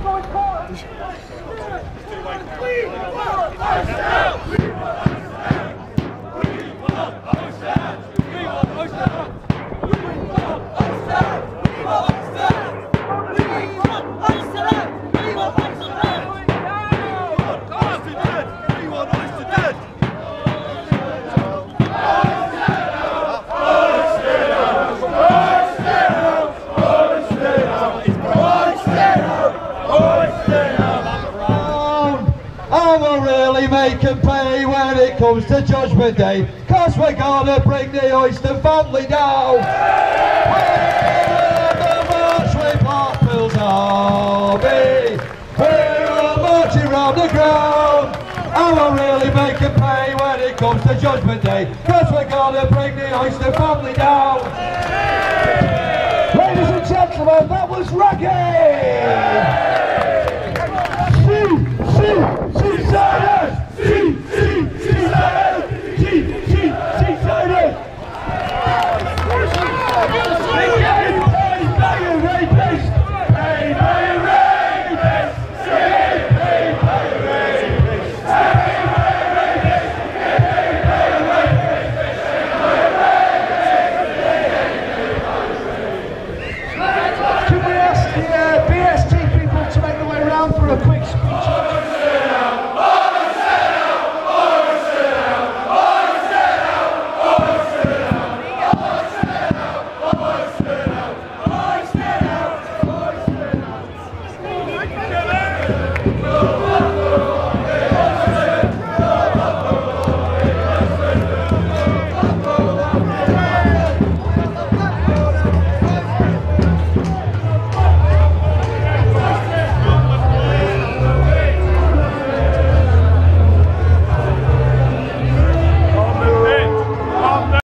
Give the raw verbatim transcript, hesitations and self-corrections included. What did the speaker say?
Make them pay when it comes to Judgement Day, cause we're gonna bring the Oyston family down. We're the march with Blackpool's army, we're marching round the ground. I will really make them pay when it comes to Judgement Day, cause we're gonna bring the Oyston family down. Ladies and gentlemen, that was Raggy!